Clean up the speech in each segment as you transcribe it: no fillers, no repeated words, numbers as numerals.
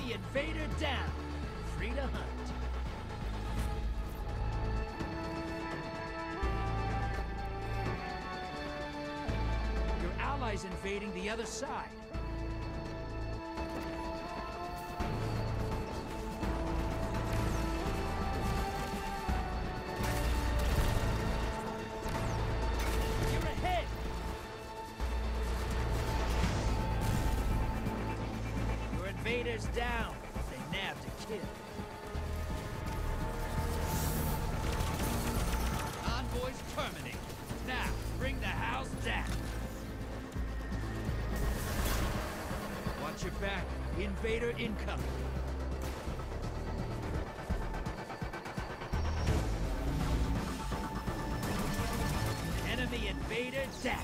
Enemy invader down. Free to hunt. Your allies invading the other side. Invaders down. They nabbed a kill. Envoys terminate. Now, bring the house down. Watch your back. Invader incoming. Enemy invader down.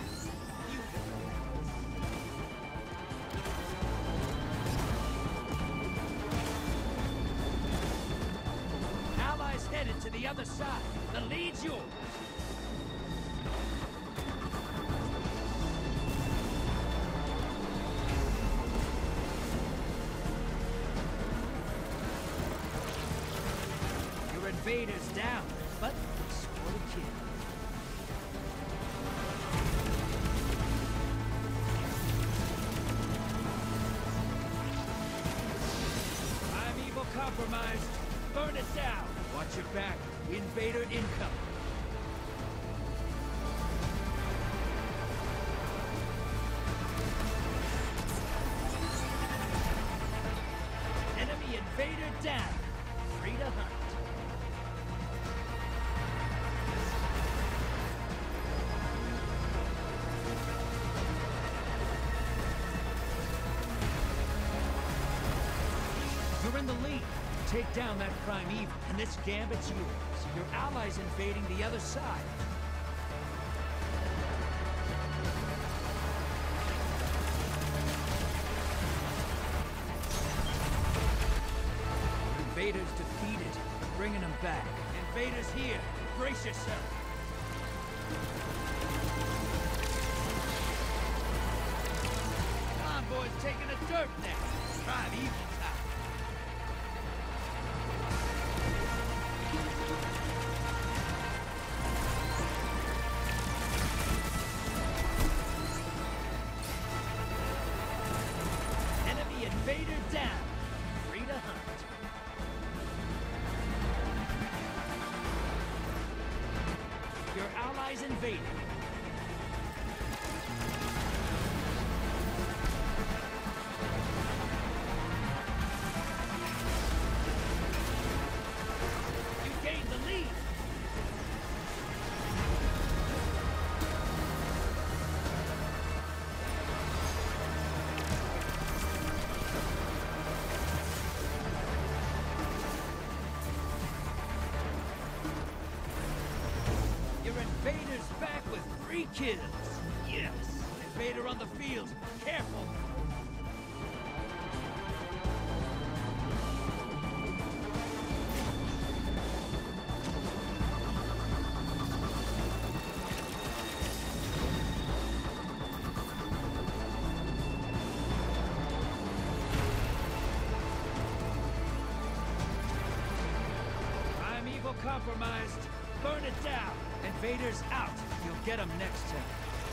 Headed to the other side. The lead's yours. Your invaders down, but they scored a kill. Primeval compromised. Burn it down. Watch your back. Invader incoming. Enemy invader down. Free to hunt. You're in the lead. Take down that primeval, and this gambit's yours. Your allies invading the other side. Invaders defeated. Bringing them back. Invaders here. Brace yourself. Convoy's taking a dirt nap. Primeval time. Invader down. Free to hunt. Your allies invading. You gained the lead. Invader's back with 3 kills. Yes. Invader on the field. Careful. Primeval compromised. Burn it down. Invaders out. You'll get them next time.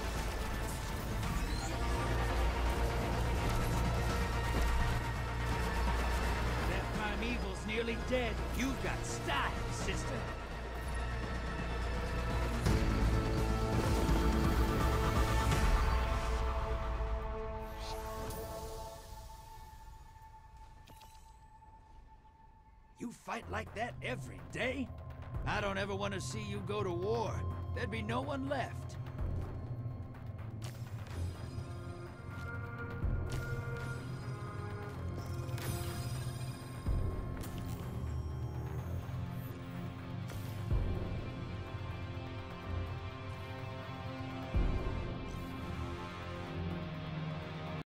That primeval's nearly dead. You've got style, sister. You fight like that every day? I don't ever want to see you go to war. There'd be no one left.